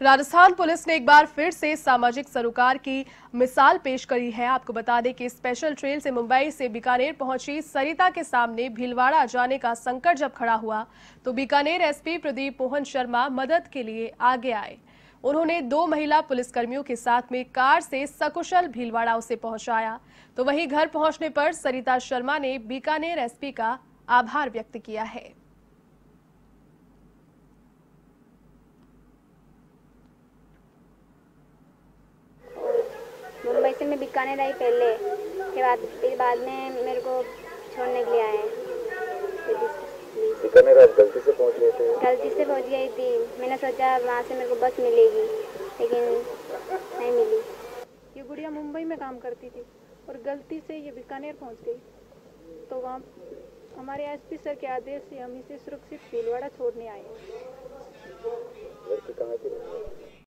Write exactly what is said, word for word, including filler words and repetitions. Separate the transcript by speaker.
Speaker 1: Rajasthan police ने एक बार फिर से सामाजिक सरोकार की मिसाल पेश करी है। आपको बता दें कि स्पेशल ट्रेन से मुंबई से बीकानेर पहुंची सरिता के सामने भीलवाड़ा जाने का संकट जब खड़ा हुआ तो बीकानेर एसपी प्रदीप मोहन शर्मा मदद के लिए आगे आए। उन्होंने दो महिला पुलिसकर्मियों के साथ में कार से सकुशल भीलवाड़ा उसे पहुंचाया। तो वहीं घर पहुंचने पर सरिता शर्मा ने बीकानेर एसपी का आभार व्यक्त किया है।
Speaker 2: मुंबई से मैं बीकानेर आई पहले के बाद फिर बाद में मेरे को छोड़ने के लिए आए।
Speaker 3: बीकानेर आप गलती से पहुंच गए थे?
Speaker 2: गलती से पहुंच गई थी। मैंने सोचा वहाँ से मेरे को बस मिलेगी, लेकिन नहीं मिली।
Speaker 4: ये गुड़िया मुंबई में काम करती थी और गलती से ये बीकानेर पहुंच गई, तो वहाँ हमारे एसपी सर के आदेश से हम इसे सुरक्षित भीलवाड़ा छोड़ने आए।
Speaker 3: लड़की कहाँ की